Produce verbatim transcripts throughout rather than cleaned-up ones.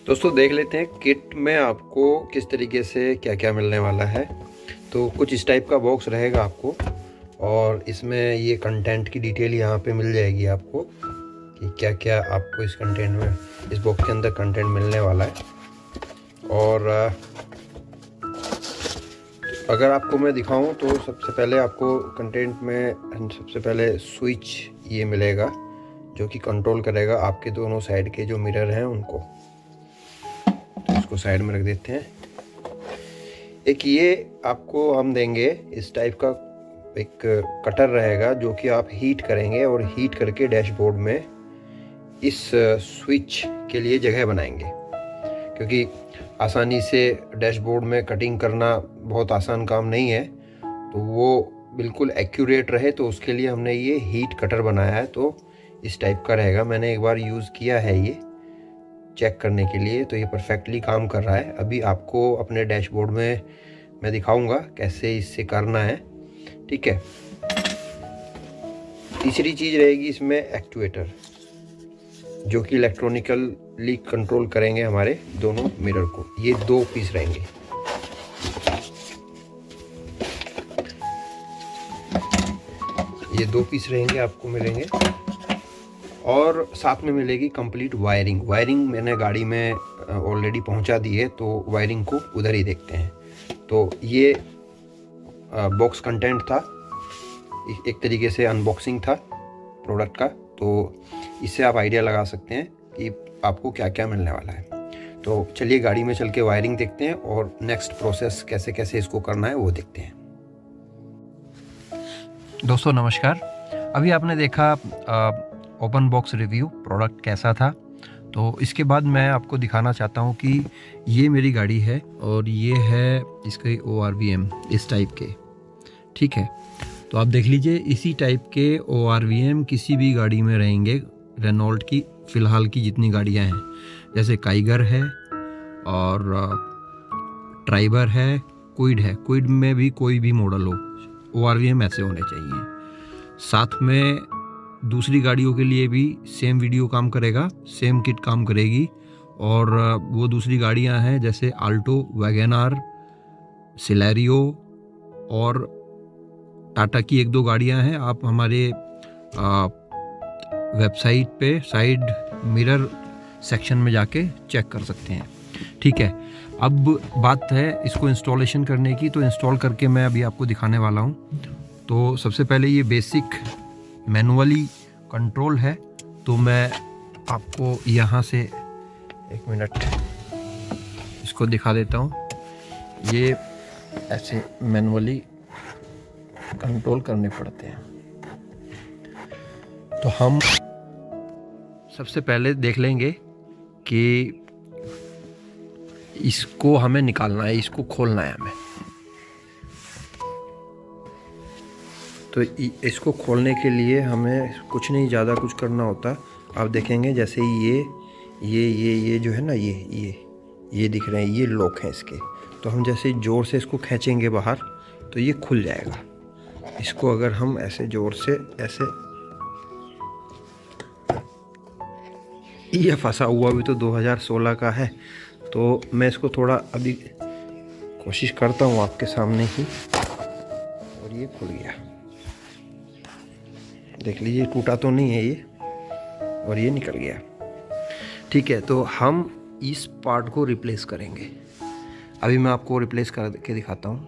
दोस्तों देख लेते हैं किट में आपको किस तरीके से क्या क्या मिलने वाला है। तो कुछ इस टाइप का बॉक्स रहेगा आपको, और इसमें ये कंटेंट की डिटेल यहाँ पे मिल जाएगी आपको कि क्या क्या आपको इस कंटेंट में, इस बॉक्स के अंदर कंटेंट मिलने वाला है। और अगर आपको मैं दिखाऊं तो सबसे पहले आपको कंटेंट में सबसे पहले स्विच ये मिलेगा जो कि कंट्रोल करेगा आपके दोनों साइड के जो मिरर हैं उनको। तो इसको साइड में रख देते हैं। एक ये आपको हम देंगे इस टाइप का एक कटर रहेगा जो कि आप हीट करेंगे और हीट करके डैशबोर्ड में इस स्विच के लिए जगह बनाएंगे, क्योंकि आसानी से डैशबोर्ड में कटिंग करना बहुत आसान काम नहीं है। तो वो बिल्कुल एक्यूरेट रहे तो उसके लिए हमने ये हीट कटर बनाया है। तो इस टाइप का रहेगा, मैंने एक बार यूज़ किया है ये चेक करने के लिए, तो ये परफेक्टली काम कर रहा है। अभी आपको अपने डैशबोर्ड में मैं दिखाऊंगा कैसे इससे करना है, ठीक है। तीसरी चीज़ रहेगी इसमें एक्चुएटर, जो कि इलेक्ट्रॉनिकली कंट्रोल करेंगे हमारे दोनों मिरर को। ये दो पीस रहेंगे। ये दो पीस रहेंगे आपको मिलेंगे, और साथ में मिलेगी कंप्लीट वायरिंग। वायरिंग मैंने गाड़ी में ऑलरेडी पहुंचा दी है, तो वायरिंग को उधर ही देखते हैं। तो ये बॉक्स कंटेंट था, एक तरीके से अनबॉक्सिंग था प्रोडक्ट का। तो इससे आप आइडिया लगा सकते हैं कि आपको क्या क्या मिलने वाला है। तो चलिए गाड़ी में चल के वायरिंग देखते हैं और नेक्स्ट प्रोसेस कैसे कैसे इसको करना है वो देखते हैं। दोस्तों नमस्कार। अभी आपने देखा ओपन बॉक्स रिव्यू प्रोडक्ट कैसा था। तो इसके बाद मैं आपको दिखाना चाहता हूँ कि ये मेरी गाड़ी है और ये है इसके ओ आर वी एम इस टाइप के, ठीक है। तो आप देख लीजिए, इसी टाइप के ओ आर वी एम किसी भी गाड़ी में रहेंगे रेनॉल्ट की फ़िलहाल की जितनी गाड़ियाँ हैं, जैसे काइगर है और ट्राइबर है, क्विड है। क्विड में भी कोई भी मॉडल हो, ओ आर वी एम ऐसे होने चाहिए। साथ में दूसरी गाड़ियों के लिए भी सेम वीडियो काम करेगा, सेम किट काम करेगी। और वो दूसरी गाड़ियां हैं जैसे आल्टो, वैगनआर, सिलेरियो और टाटा की एक दो गाड़ियां हैं। आप हमारे वेबसाइट पे साइड मिरर सेक्शन में जाके चेक कर सकते हैं, ठीक है। अब बात है इसको इंस्टॉलेशन करने की, तो इंस्टॉल करके मैं अभी आपको दिखाने वाला हूं। तो सबसे पहले ये बेसिक मैनुअली कंट्रोल है, तो मैं आपको यहाँ से एक मिनट इसको दिखा देता हूँ। ये ऐसे मैनुअली कंट्रोल करने पड़ते हैं। तो हम सबसे पहले देख लेंगे कि इसको हमें निकालना है, इसको खोलना है हमें। तो इसको खोलने के लिए हमें कुछ नहीं, ज़्यादा कुछ करना होता। आप देखेंगे जैसे ये ये ये ये जो है ना, ये ये ये दिख रहे हैं, ये लॉक हैं इसके। तो हम जैसे ज़ोर से इसको खींचेंगे बाहर तो ये खुल जाएगा। इसको अगर हम ऐसे ज़ोर से ऐसे, ये फंसा हुआ भी तो दो हज़ार सोलह का है। तो मैं इसको थोड़ा अभी कोशिश करता हूँ आपके सामने ही, और ये खुल गया। देख लीजिए, टूटा तो नहीं है ये, और ये निकल गया, ठीक है। तो हम इस पार्ट को रिप्लेस करेंगे। अभी मैं आपको रिप्लेस करके दिखाता हूँ।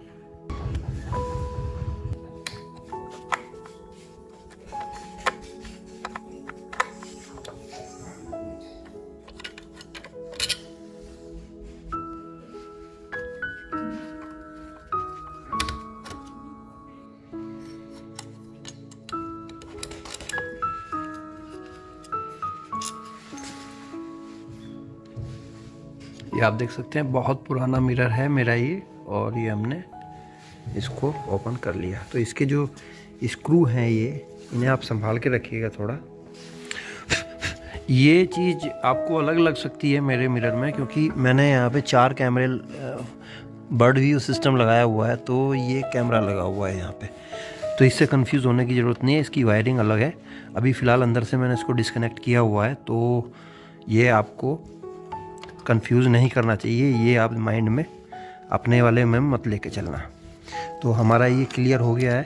ये आप देख सकते हैं, बहुत पुराना मिरर है मेरा ये, और ये हमने इसको ओपन कर लिया। तो इसके जो स्क्रू हैं ये, इन्हें आप संभाल के रखिएगा थोड़ा। ये चीज़ आपको अलग लग सकती है मेरे मिरर में, क्योंकि मैंने यहाँ पे चार कैमरे बर्ड व्यू सिस्टम लगाया हुआ है, तो ये कैमरा लगा हुआ है यहाँ पे। तो इससे कंफ्यूज होने की ज़रूरत नहीं है, इसकी वायरिंग अलग है। अभी फ़िलहाल अंदर से मैंने इसको डिस्कनेक्ट किया हुआ है, तो ये आपको कंफ्यूज नहीं करना चाहिए, ये आप माइंड में अपने वाले में मत लेके चलना। तो हमारा ये क्लियर हो गया है।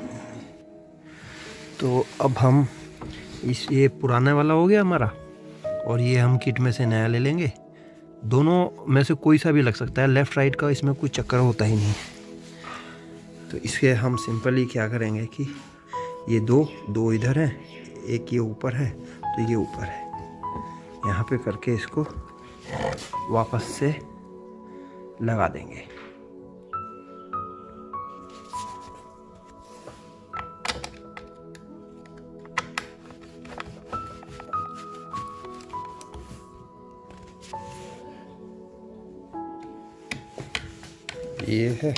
तो अब हम इस ये पुराने वाला हो गया हमारा, और ये हम किट में से नया ले लेंगे। दोनों में से कोई सा भी लग सकता है, लेफ़्ट राइट का इसमें कोई चक्कर होता ही नहीं। तो इसके हम सिंपली क्या करेंगे कि ये दो दो इधर हैं, एक ये ऊपर है, तो ये ऊपर है, यहाँ पे करके इसको वापस से लगा देंगे। ये है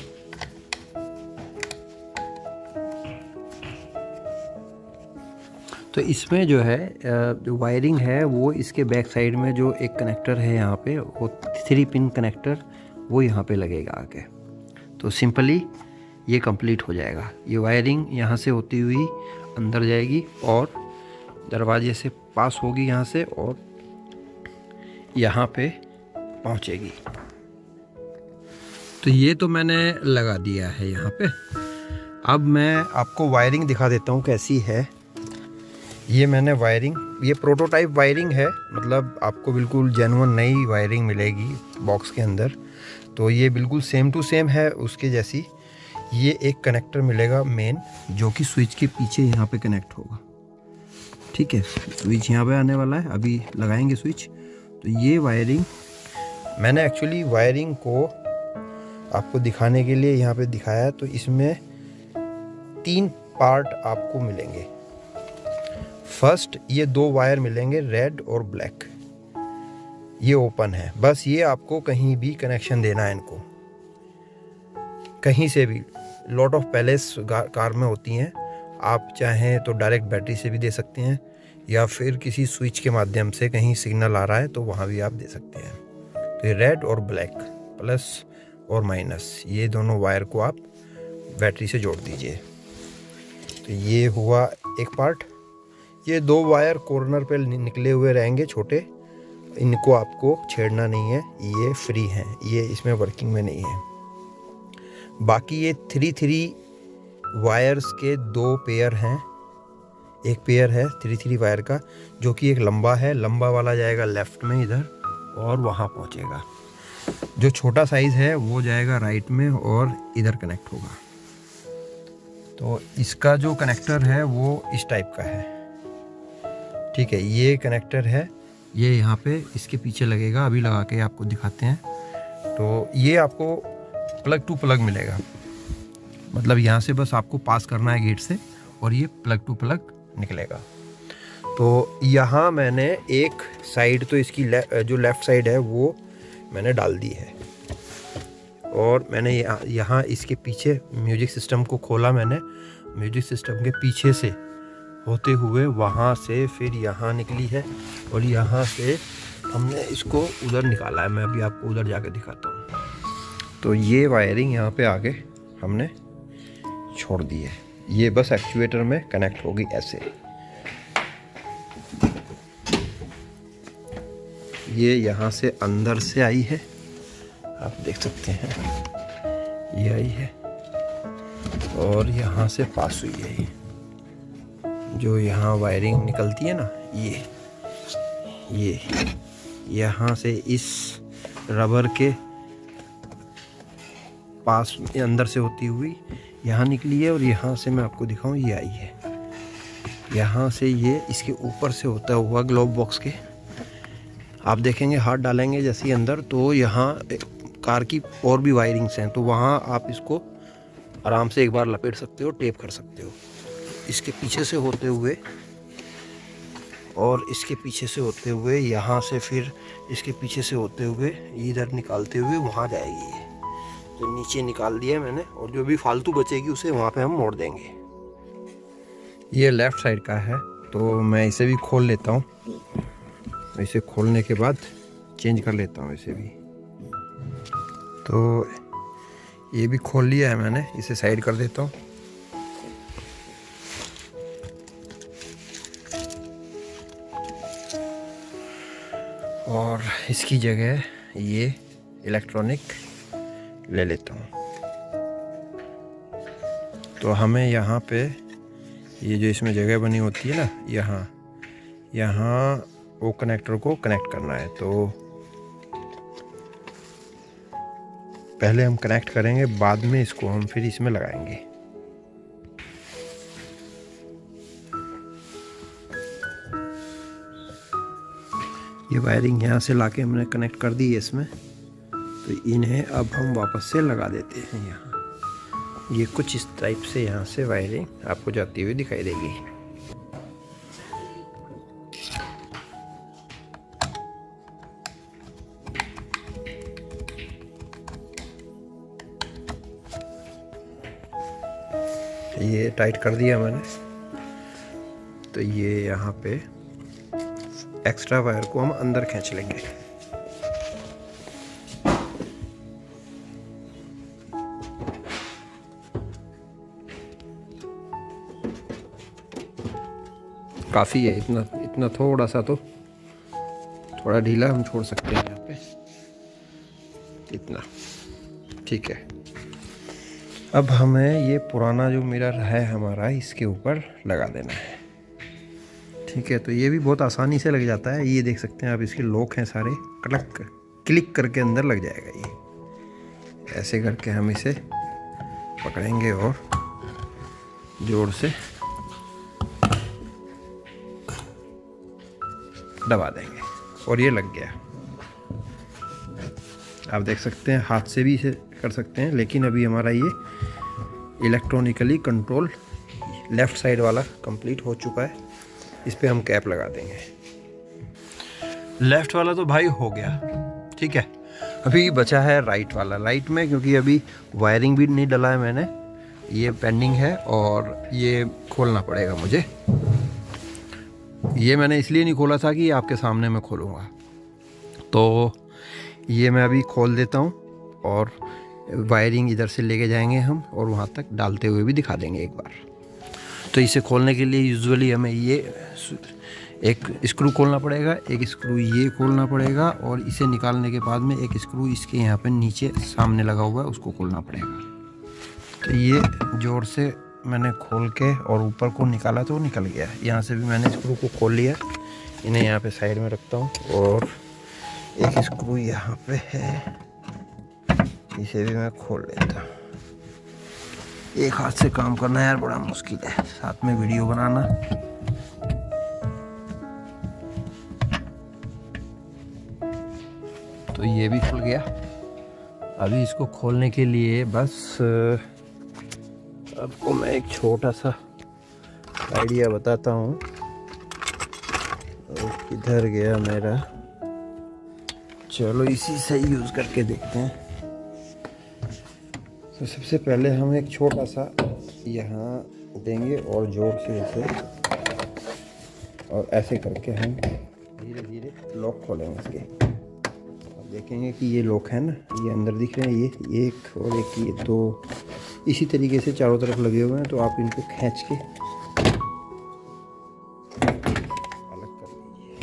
तो इसमें जो है जो वायरिंग है वो इसके बैक साइड में जो एक कनेक्टर है यहाँ पे, वो थ्री पिन कनेक्टर वो यहाँ पे लगेगा आके। तो सिंपली ये कंप्लीट हो जाएगा। ये वायरिंग यहाँ से होती हुई अंदर जाएगी और दरवाजे से पास होगी यहाँ से और यहाँ पे पहुँचेगी। तो ये तो मैंने लगा दिया है यहाँ पे। अब मैं आपको वायरिंग दिखा देता हूँ कैसी है। ये मैंने वायरिंग, ये प्रोटोटाइप वायरिंग है, मतलब आपको बिल्कुल जेन्युइन नई वायरिंग मिलेगी बॉक्स के अंदर। तो ये बिल्कुल सेम टू सेम है उसके जैसी। ये एक कनेक्टर मिलेगा मेन, जो कि स्विच के पीछे यहाँ पे कनेक्ट होगा। ठीक है, स्विच यहाँ पे आने वाला है, अभी लगाएंगे स्विच। तो ये वायरिंग मैंने एक्चुअली वायरिंग को आपको दिखाने के लिए यहाँ पे दिखाया है। तो इसमें तीन पार्ट आपको मिलेंगे। फर्स्ट, ये दो वायर मिलेंगे रेड और ब्लैक, ये ओपन है। बस ये आपको कहीं भी कनेक्शन देना है इनको, कहीं से भी। लॉट ऑफ पैलेस कार में होती हैं, आप चाहें तो डायरेक्ट बैटरी से भी दे सकते हैं, या फिर किसी स्विच के माध्यम से कहीं सिग्नल आ रहा है तो वहाँ भी आप दे सकते हैं। तो ये रेड और ब्लैक, प्लस और माइनस, ये दोनों वायर को आप बैटरी से जोड़ दीजिए। तो ये हुआ एक पार्ट। ये दो वायर कॉर्नर पे निकले हुए रहेंगे छोटे, इनको आपको छेड़ना नहीं है, ये फ्री हैं, ये इसमें वर्किंग में नहीं है। बाकी ये थ्री थ्री वायर्स के दो पेयर हैं, एक पेयर है थ्री थ्री वायर का, जो कि एक लंबा है, लंबा वाला जाएगा लेफ्ट में इधर और वहाँ पहुँचेगा। जो छोटा साइज़ है वो जाएगा राइट में और इधर कनेक्ट होगा। तो इसका जो कनेक्टर है वो इस टाइप का है। ठीक है, ये कनेक्टर है, ये यहाँ पे इसके पीछे लगेगा, अभी लगा के आपको दिखाते हैं। तो ये आपको प्लग टू प्लग मिलेगा, मतलब यहाँ से बस आपको पास करना है गेट से और ये प्लग टू प्लग निकलेगा। तो यहाँ मैंने एक साइड तो इसकी ले, जो लेफ़्ट साइड है वो मैंने डाल दी है, और मैंने यहाँ यहाँ इसके पीछे म्यूजिक सिस्टम को खोला। मैंने म्यूजिक सिस्टम के पीछे से होते हुए वहाँ से फिर यहाँ निकली है, और यहाँ से हमने इसको उधर निकाला है। मैं अभी आपको उधर जाके दिखाता हूँ। तो ये वायरिंग यहाँ पे आगे हमने छोड़ दी है, ये बस एक्चुएटर में कनेक्ट होगी ऐसे। ये यहाँ से अंदर से आई है, आप देख सकते हैं, ये आई है, और यहाँ से पास हुई है। जो यहाँ वायरिंग निकलती है ना, ये ये यहाँ से इस रबर के पास अंदर से होती हुई यहाँ निकली है, और यहाँ से मैं आपको दिखाऊं, ये आई है। यहाँ से ये इसके ऊपर से होता हुआ ग्लोब बॉक्स के आप देखेंगे, हाथ डालेंगे जैसे ही अंदर, तो यहाँ कार की और भी वायरिंग्स हैं, तो वहाँ आप इसको आराम से एक बार लपेट सकते हो, टेप कर सकते हो। इसके पीछे से होते हुए और इसके पीछे से होते हुए, यहाँ से फिर इसके पीछे से होते हुए इधर निकालते हुए वहाँ जाएगी ये। तो नीचे निकाल दिया मैंने, और जो भी फालतू बचेगी उसे वहाँ पे हम मोड़ देंगे। ये लेफ़्ट साइड का है, तो मैं इसे भी खोल लेता हूँ। इसे खोलने के बाद चेंज कर लेता हूँ इसे भी। तो ये भी खोल लिया है मैंने, इसे साइड कर देता हूँ। और इसकी जगह ये इलेक्ट्रॉनिक ले लेता हूँ। तो हमें यहाँ पे ये जो इसमें जगह बनी होती है ना, यहाँ यहाँ वो कनेक्टर को कनेक्ट करना है। तो पहले हम कनेक्ट करेंगे, बाद में इसको हम फिर इसमें लगाएंगे। ये वायरिंग यहाँ से लाके हमने कनेक्ट कर दी है इसमें। तो इन्हें अब हम वापस से लगा देते हैं यहाँ। ये कुछ इस टाइप से यहाँ से वायरिंग आपको जाती हुई दिखाई देगी। ये टाइट कर दिया मैंने। तो ये यहाँ पे एक्स्ट्रा वायर को हम अंदर खींच लेंगे। काफ़ी है, इतना इतना थोड़ा सा, तो थोड़ा ढीला हम छोड़ सकते हैं यहाँ पे, इतना ठीक है। अब हमें ये पुराना जो मिरर है हमारा इसके ऊपर लगा देना है। ठीक है, तो ये भी बहुत आसानी से लग जाता है। ये देख सकते हैं आप, इसके लॉक हैं सारे, कलक क्लिक करके अंदर लग जाएगा। ये ऐसे करके हम इसे पकड़ेंगे और जोर से दबा देंगे और ये लग गया। आप देख सकते हैं, हाथ से भी इसे कर सकते हैं, लेकिन अभी हमारा ये इलेक्ट्रॉनिकली कंट्रोल लेफ़्ट साइड वाला कंप्लीट हो चुका है। इस पे हम कैप लगा देंगे। लेफ़्ट वाला तो भाई हो गया, ठीक है। अभी बचा है राइट वाला। राइट में क्योंकि अभी वायरिंग भी नहीं डला है मैंने, ये पेंडिंग है और ये खोलना पड़ेगा मुझे। ये मैंने इसलिए नहीं खोला था कि आपके सामने मैं खोलूँगा। तो ये मैं अभी खोल देता हूँ और वायरिंग इधर से लेके जाएंगे हम और वहाँ तक डालते हुए भी दिखा देंगे एक बार। तो इसे खोलने के लिए यूजुअली हमें ये एक स्क्रू खोलना पड़ेगा, एक स्क्रू ये खोलना पड़ेगा और इसे निकालने के बाद में एक स्क्रू इसके यहाँ पे नीचे सामने लगा हुआ है उसको खोलना पड़ेगा। तो ये जोर से मैंने खोल के और ऊपर को निकाला तो निकल गया। यहाँ से भी मैंने स्क्रू को खोल लिया। इन्हें यहाँ पे साइड में रखता हूँ और एक स्क्रू यहाँ पे है, इसे भी मैं खोल लेता हूँ। एक हाथ से काम करना यार बड़ा मुश्किल है, साथ में वीडियो बनाना। तो ये भी खुल गया। अभी इसको खोलने के लिए बस आपको मैं एक छोटा सा आइडिया बताता हूँ। किधर गया मेरा, चलो इसी से यूज़ करके देखते हैं। तो सबसे पहले हम एक छोटा सा यहाँ देंगे और जोर से इसे और ऐसे करके हम धीरे धीरे लॉक खोलेंगे इसके। अब देखेंगे कि ये लॉक है ना, ये अंदर दिख रहे हैं, ये एक और एक, ये दो इसी तरीके से चारों तरफ लगे हुए हैं। तो आप इनको खींच के अलग कर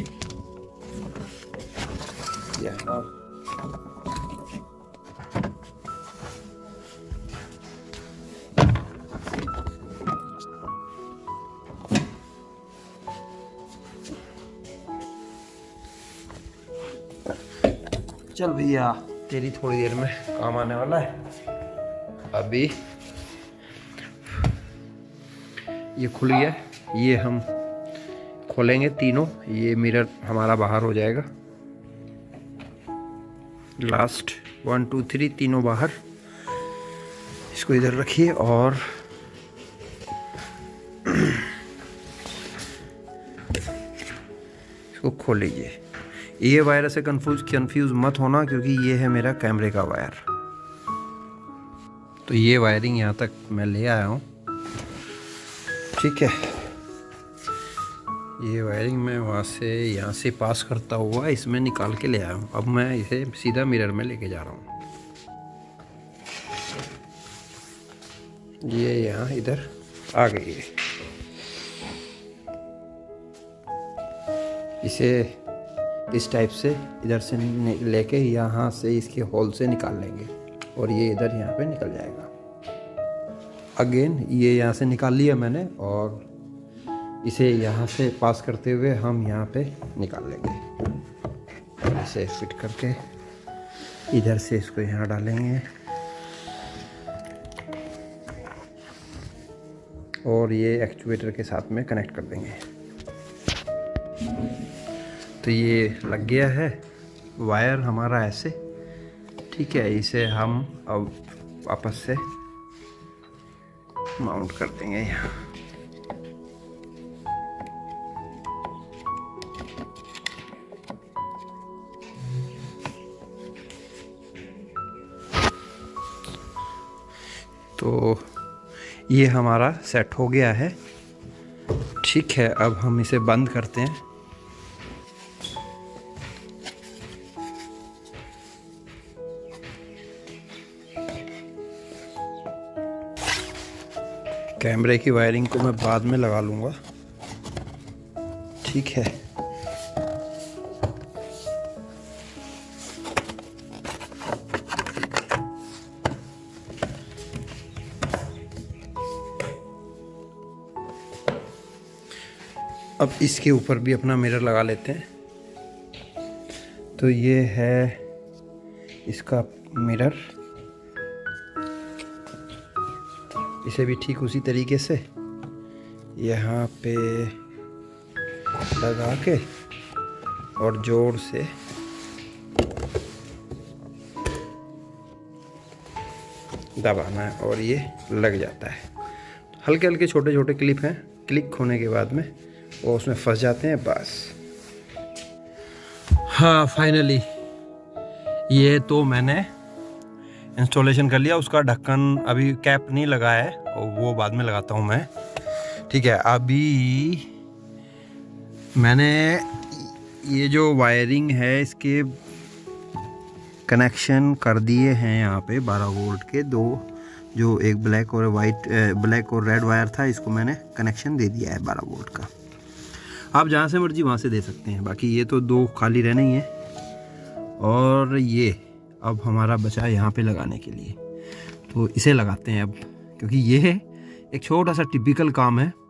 लीजिए। यहाँ चल भैया, तेरी थोड़ी देर में काम आने वाला है। अभी ये खुल गया, ये हम खोलेंगे तीनों, ये मिरर हमारा बाहर हो जाएगा। लास्ट वन टू थ्री तीनों बाहर। इसको इधर रखिए और इसको खोल लीजिए। ये वायर से कंफ्यूज कंफ्यूज मत होना क्योंकि ये है मेरा कैमरे का वायर। तो ये वायरिंग यहाँ तक मैं ले आया हूँ, ठीक है। ये वायरिंग मैं वहाँ से यहाँ से पास करता हुआ इसमें निकाल के ले आया हूँ। अब मैं इसे सीधा मिरर में लेके जा रहा हूँ। ये यहाँ इधर आ गई है। इसे इस टाइप से इधर से लेके यहाँ से इसके होल से निकाल लेंगे और ये इधर यहाँ पे निकल जाएगा। अगेन ये यहाँ से निकाल लिया मैंने और इसे यहाँ से पास करते हुए हम यहाँ पे निकाल लेंगे। इसे फिट करके इधर से इसको यहाँ डालेंगे और ये एक्चुएटर के साथ में कनेक्ट कर देंगे। तो ये लग गया है वायर हमारा ऐसे, ठीक है। इसे हम अब वापस से माउंट कर देंगे यहाँ। तो ये हमारा सेट हो गया है, ठीक है। अब हम इसे बंद करते हैं। कैमरे की वायरिंग को मैं बाद में लगा लूँगा, ठीक है। अब इसके ऊपर भी अपना मिरर लगा लेते हैं। तो ये है इसका मिरर, इसे भी ठीक उसी तरीके से यहाँ पे लगा के और जोर से दबाना है और ये लग जाता है। हल्के हल्के छोटे छोटे क्लिप हैं, क्लिक होने के बाद में वो उसमें फंस जाते हैं बस। हाँ, फाइनली ये तो मैंने इंस्टॉलेशन कर लिया। उसका ढक्कन अभी कैप नहीं लगा है और वो बाद में लगाता हूँ मैं, ठीक है। अभी मैंने ये जो वायरिंग है इसके कनेक्शन कर दिए हैं यहाँ पे बारह वोल्ट के दो, जो एक ब्लैक और वाइट ब्लैक और रेड वायर था, इसको मैंने कनेक्शन दे दिया है बारह वोल्ट का। आप जहाँ से मर्जी वहाँ से दे सकते हैं। बाकी ये तो दो खाली रहने ही हैं। और ये अब हमारा बचा यहाँ पे लगाने के लिए, तो इसे लगाते हैं अब, क्योंकि ये एक छोटा सा टिपिकल काम है।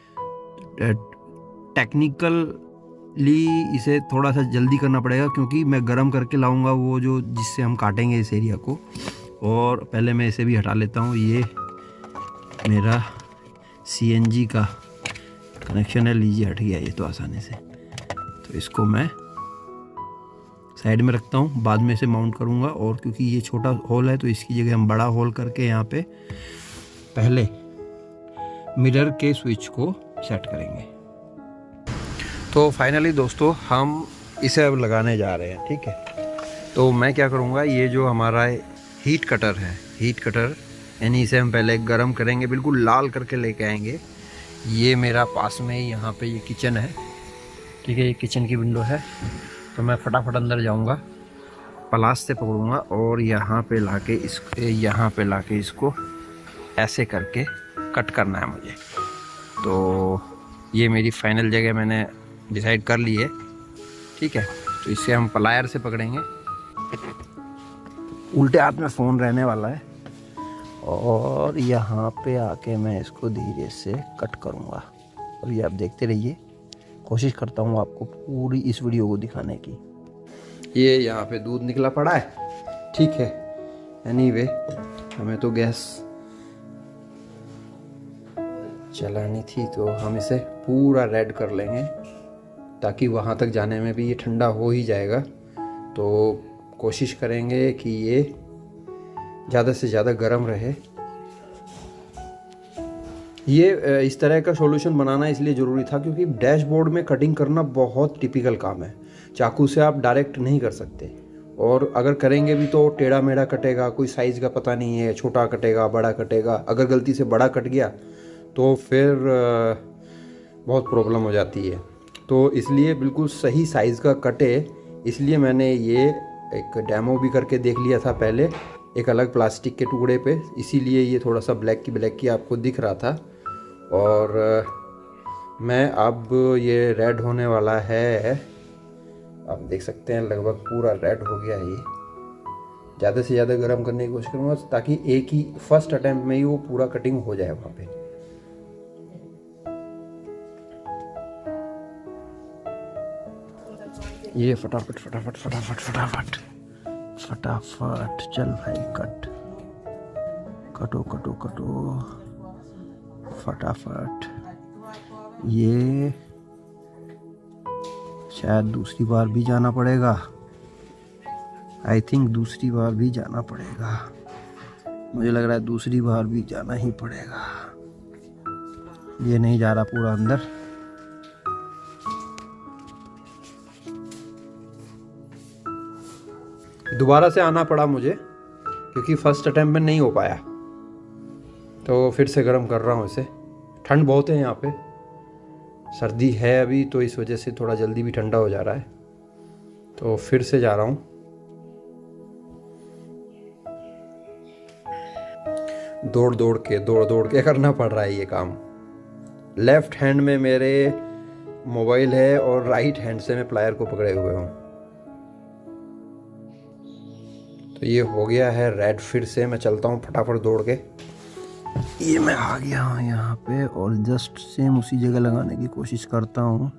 टेक्निकली इसे थोड़ा सा जल्दी करना पड़ेगा, क्योंकि मैं गर्म करके लाऊंगा वो जो जिससे हम काटेंगे इस एरिया को। और पहले मैं इसे भी हटा लेता हूँ। ये मेरा सी एन जी का कनेक्शन है, लीजिए हट गया ये तो आसानी से। तो इसको मैं साइड में रखता हूँ, बाद में इसे माउंट करूँगा। और क्योंकि ये छोटा होल है तो इसकी जगह हम बड़ा होल करके यहाँ पे पहले मिरर के स्विच को सेट करेंगे। तो फाइनली दोस्तों हम इसे अब लगाने जा रहे हैं, ठीक है। तो मैं क्या करूँगा, ये जो हमारा हीट कटर है, हीट कटर यानी इसे हम पहले गर्म करेंगे, बिल्कुल लाल करके लेके आएंगे। ये मेरा पास में ही यहाँ पे ये किचन है, ठीक है। ये किचन की विंडो है। तो मैं फटाफट अंदर जाऊंगा, प्लास से पकड़ूंगा और यहाँ पे लाके इस यहाँ पे लाके इसको ऐसे करके कट करना है मुझे। तो ये मेरी फाइनल जगह मैंने डिसाइड कर ली है, ठीक है। तो इसे हम प्लायर से पकड़ेंगे, उल्टे हाथ में फ़ोन रहने वाला है। और यहाँ पे आके मैं इसको धीरे से कट करूँगा। और ये आप देखते रहिए, कोशिश करता हूँ आपको पूरी इस वीडियो को दिखाने की। ये यहाँ पे दूध निकला पड़ा है, ठीक है। एनीवे हमें तो गैस चलानी थी, तो हम इसे पूरा रेड कर लेंगे ताकि वहाँ तक जाने में भी ये ठंडा हो ही जाएगा। तो कोशिश करेंगे कि ये ज़्यादा से ज़्यादा गर्म रहे। ये इस तरह का सॉल्यूशन बनाना इसलिए ज़रूरी था क्योंकि डैशबोर्ड में कटिंग करना बहुत टिपिकल काम है। चाकू से आप डायरेक्ट नहीं कर सकते, और अगर करेंगे भी तो टेढ़ा मेढ़ा कटेगा, कोई साइज़ का पता नहीं है, छोटा कटेगा बड़ा कटेगा। अगर गलती से बड़ा कट गया तो फिर बहुत प्रॉब्लम हो जाती है। तो इसलिए बिल्कुल सही साइज़ का कटे, इसलिए मैंने ये एक डेमो भी करके देख लिया था पहले एक अलग प्लास्टिक के टुकड़े पे, इसीलिए ये थोड़ा सा ब्लैक की ब्लैक की आपको दिख रहा था। और मैं अब ये रेड होने वाला है आप देख सकते हैं लगभग पूरा रेड हो गया है ये। ज़्यादा से ज़्यादा गर्म करने की कोशिश करूँगा ताकि एक ही फर्स्ट अटेम्प्ट में ही वो पूरा कटिंग हो जाए वहाँ पे। ये फटाफट फटाफट फटाफट फटाफट फटाफट चल भाई, कट कटो कटो कटो फटाफट। ये शायद दूसरी बार भी जाना पड़ेगा, आई थिंक दूसरी बार भी जाना पड़ेगा, मुझे लग रहा है दूसरी बार भी जाना ही पड़ेगा। ये नहीं जा रहा पूरा अंदर। दोबारा से आना पड़ा मुझे क्योंकि फर्स्ट अटेम्प्ट में नहीं हो पाया, तो फिर से गर्म कर रहा हूँ इसे। ठंड बहुत है यहाँ पे, सर्दी है अभी, तो इस वजह से थोड़ा जल्दी भी ठंडा हो जा रहा है। तो फिर से जा रहा हूँ। दौड़ दौड़ के दौड़ दौड़ के करना पड़ रहा है ये काम। लेफ्ट हैंड में मेरे मोबाइल है और राइट हैंड से मैं प्लायर को पकड़े हुए हूँ। तो ये हो गया है रेड। फिर से मैं चलता हूँ फटाफट दौड़ के। ये मैं आ गया हूँ यहाँ पे और जस्ट सेम उसी जगह लगाने की कोशिश करता हूँ।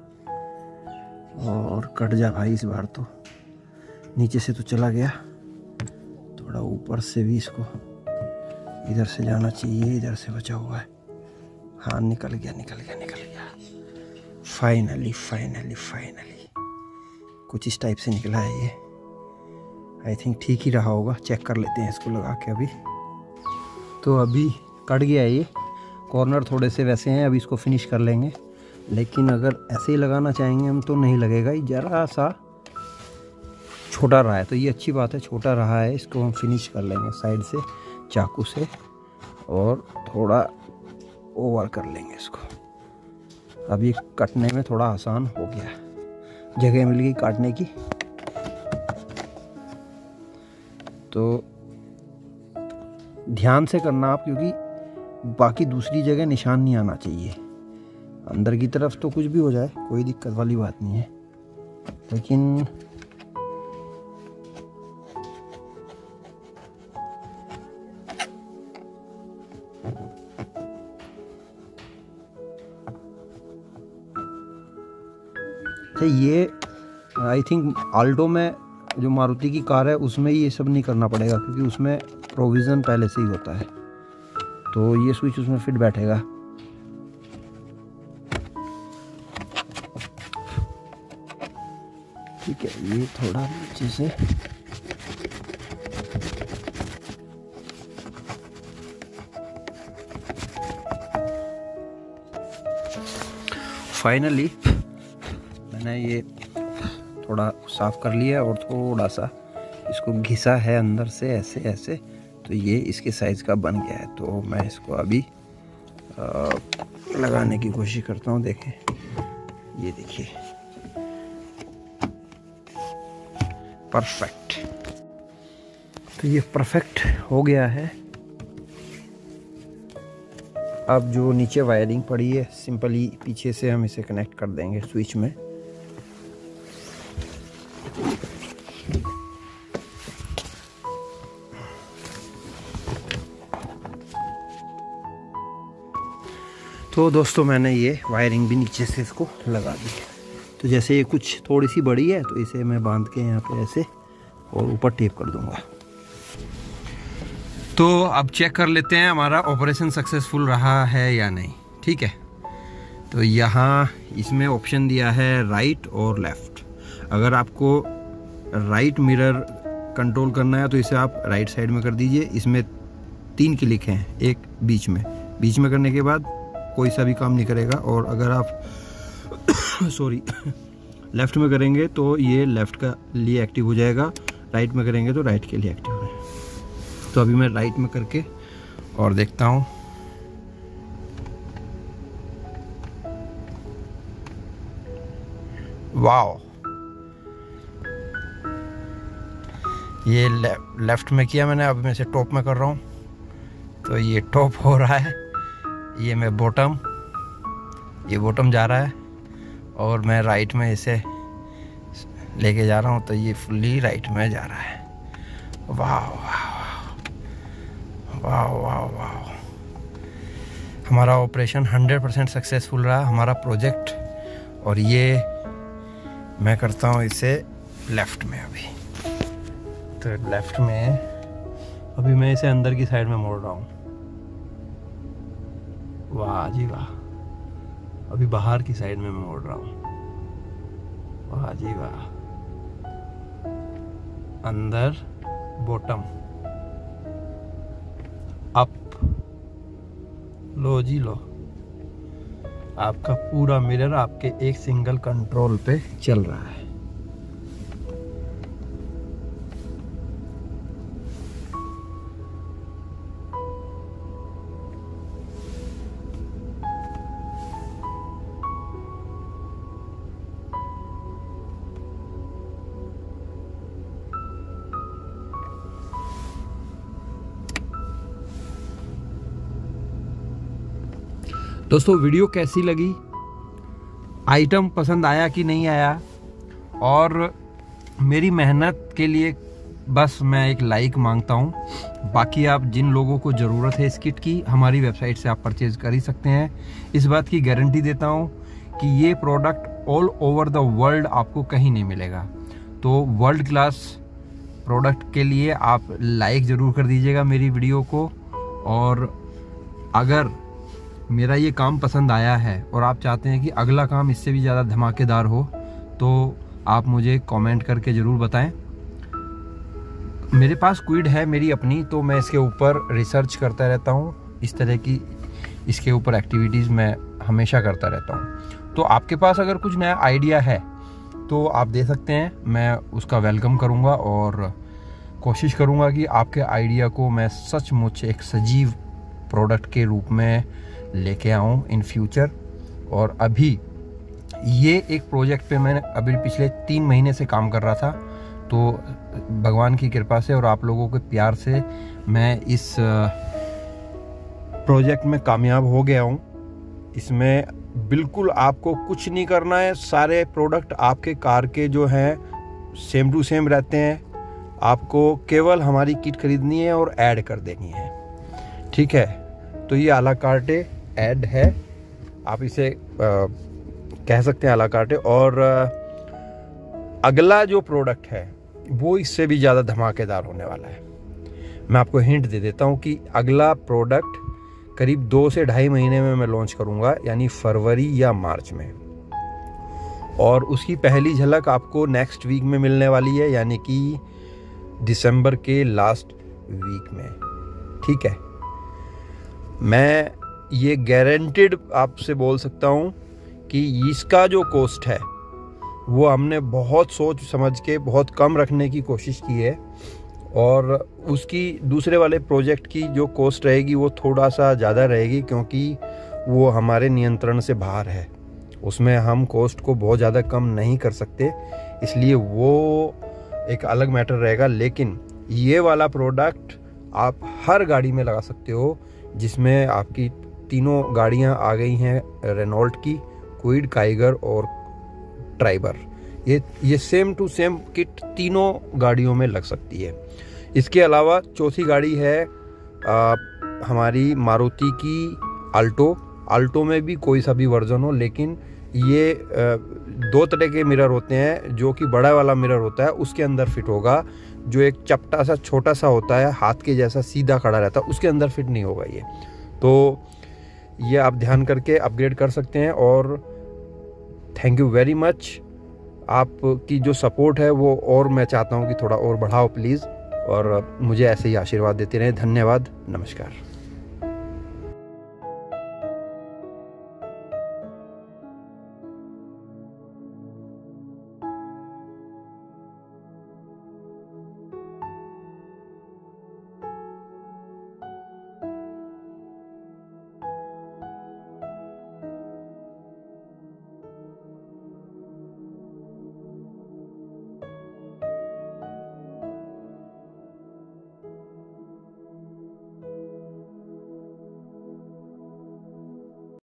और कट जा भाई इस बार तो। नीचे से तो चला गया, थोड़ा ऊपर से भी इसको इधर से जाना चाहिए, इधर से बचा हुआ है। हाँ निकल गया निकल गया निकल गया फाइनली फाइनली फाइनली कुछ इस टाइप से निकला है ये। आई थिंक ठीक ही रहा होगा, चेक कर लेते हैं इसको लगा के अभी। तो अभी कट गया है ये, कॉर्नर थोड़े से वैसे हैं, अभी इसको फिनिश कर लेंगे। लेकिन अगर ऐसे ही लगाना चाहेंगे हम तो नहीं लगेगा, ये ज़रा सा छोटा रहा है, तो ये अच्छी बात है, छोटा रहा है, इसको हम फिनिश कर लेंगे साइड से चाकू से और थोड़ा ओवर कर लेंगे इसको। अब ये कटने में थोड़ा आसान हो गया, जगह मिल गई काटने की। तो ध्यान से करना आप, क्योंकि बाकी दूसरी जगह निशान नहीं आना चाहिए। अंदर की तरफ तो कुछ भी हो जाए कोई दिक्कत वाली बात नहीं है, लेकिन ये आई थिंक आल्टो में जो मारुति की कार है उसमें ये सब नहीं करना पड़ेगा, क्योंकि उसमें प्रोविज़न पहले से ही होता है, तो ये स्विच उसमें फिट बैठेगा। ठीक है, ये थोड़ा नीचे से फाइनली मैंने ये थोड़ा साफ कर लिया और थोड़ा सा इसको घिसा है अंदर से ऐसे ऐसे, तो ये इसके साइज़ का बन गया है। तो मैं इसको अभी आ, लगाने की कोशिश करता हूँ। देखें, ये देखिए परफेक्ट। तो ये परफेक्ट हो गया है। अब जो नीचे वायरिंग पड़ी है सिंपली पीछे से हम इसे कनेक्ट कर देंगे स्विच में। तो दोस्तों मैंने ये वायरिंग भी नीचे से इसको लगा दी। तो जैसे ये कुछ थोड़ी सी बड़ी है तो इसे मैं बांध के यहाँ पे ऐसे और ऊपर टेप कर दूंगा। तो अब चेक कर लेते हैं हमारा ऑपरेशन सक्सेसफुल रहा है या नहीं। ठीक है, तो यहाँ इसमें ऑप्शन दिया है राइट और लेफ़्ट। अगर आपको राइट मिरर कंट्रोल करना है तो इसे आप राइट साइड में कर दीजिए। इसमें तीन क्लिक हैं, एक बीच में बीच में करने के बाद कोई सा भी काम नहीं करेगा। और अगर आप सॉरी लेफ़्ट में करेंगे तो ये लेफ़्ट का लिए एक्टिव हो जाएगा, राइट में करेंगे तो राइट के लिए एक्टिव हो जाएगा। तो अभी मैं राइट में करके और देखता हूँ। वाओ, ये ले, लेफ्ट में किया मैंने, अभी मैं इसे टॉप में कर रहा हूँ तो ये टॉप हो रहा है। ये मैं बॉटम, ये बॉटम जा रहा है और मैं राइट में इसे लेके जा रहा हूँ तो ये फुल्ली राइट में जा रहा है। वाह वाह वाह वाह वाह, हमारा ऑपरेशन हंड्रेड परसेंट सक्सेसफुल रहा, हमारा प्रोजेक्ट। और ये मैं करता हूँ इसे लेफ़्ट में अभी, तो लेफ़्ट में अभी मैं इसे अंदर की साइड में मोड़ रहा हूँ। वाह जी वाह, अभी बाहर की साइड में मैं मोड़ रहा हूँ। वाह जी वाह, अंदर, बॉटम, अप, लो जी लो, आपका पूरा मिरर आपके एक सिंगल कंट्रोल पे चल रहा है। दोस्तों वीडियो कैसी लगी, आइटम पसंद आया कि नहीं आया, और मेरी मेहनत के लिए बस मैं एक लाइक मांगता हूँ। बाकी आप जिन लोगों को ज़रूरत है इस किट की, हमारी वेबसाइट से आप परचेज़ कर ही सकते हैं। इस बात की गारंटी देता हूँ कि ये product all over the world आपको कहीं नहीं मिलेगा। तो वर्ल्ड क्लास प्रोडक्ट के लिए आप लाइक ज़रूर कर दीजिएगा मेरी वीडियो को। और अगर मेरा ये काम पसंद आया है और आप चाहते हैं कि अगला काम इससे भी ज़्यादा धमाकेदार हो, तो आप मुझे कमेंट करके ज़रूर बताएं। मेरे पास क्विड है मेरी अपनी, तो मैं इसके ऊपर रिसर्च करता रहता हूँ। इस तरह की इसके ऊपर एक्टिविटीज़ मैं हमेशा करता रहता हूँ। तो आपके पास अगर कुछ नया आइडिया है तो आप दे सकते हैं, मैं उसका वेलकम करूँगा और कोशिश करूँगा कि आपके आइडिया को मैं सचमुच एक सजीव प्रोडक्ट के रूप में लेके आऊँ इन फ्यूचर। और अभी ये एक प्रोजेक्ट पे मैंने अभी पिछले तीन महीने से काम कर रहा था, तो भगवान की कृपा से और आप लोगों के प्यार से मैं इस प्रोजेक्ट में कामयाब हो गया हूँ। इसमें बिल्कुल आपको कुछ नहीं करना है, सारे प्रोडक्ट आपके कार के जो हैं सेम टू सेम रहते हैं। आपको केवल हमारी किट खरीदनी है और ऐड कर देनी है, ठीक है। तो ये आला कार्टे ऐड है, आप इसे आ, कह सकते हैं आला कार्टे। और आ, अगला जो प्रोडक्ट है वो इससे भी ज़्यादा धमाकेदार होने वाला है। मैं आपको हिंट दे देता हूँ कि अगला प्रोडक्ट करीब दो से ढाई महीने में मैं लॉन्च करूँगा, यानी फरवरी या मार्च में। और उसकी पहली झलक आपको नेक्स्ट वीक में मिलने वाली है, यानी कि दिसंबर के लास्ट वीक में, ठीक है। मैं ये गारंटेड आपसे बोल सकता हूँ कि इसका जो कॉस्ट है वो हमने बहुत सोच समझ के बहुत कम रखने की कोशिश की है। और उसकी दूसरे वाले प्रोजेक्ट की जो कॉस्ट रहेगी वो थोड़ा सा ज़्यादा रहेगी, क्योंकि वो हमारे नियंत्रण से बाहर है। उसमें हम कॉस्ट को बहुत ज़्यादा कम नहीं कर सकते, इसलिए वो एक अलग मैटर रहेगा। लेकिन ये वाला प्रोडक्ट आप हर गाड़ी में लगा सकते हो, जिसमें आपकी तीनों गाड़ियां आ गई हैं, रेनॉल्ट की, क्विड, काइगर और ट्राइबर। ये ये सेम टू सेम किट तीनों गाड़ियों में लग सकती है। इसके अलावा चौथी गाड़ी है आ, हमारी मारुति की आल्टो। आल्टो में भी कोई सा भी वर्जन हो, लेकिन ये आ, दो तरह के मिरर होते हैं। जो कि बड़ा वाला मिरर होता है उसके अंदर फिट होगा, जो एक चपटा सा छोटा सा होता है हाथ के जैसा सीधा खड़ा रहता है, उसके अंदर फिट नहीं होगा ये। तो ये आप ध्यान करके अपग्रेड कर सकते हैं। और थैंक यू वेरी मच, आपकी जो सपोर्ट है वो और मैं चाहता हूँ कि थोड़ा और बढ़ाओ प्लीज़, और मुझे ऐसे ही आशीर्वाद देते रहें। धन्यवाद, नमस्कार।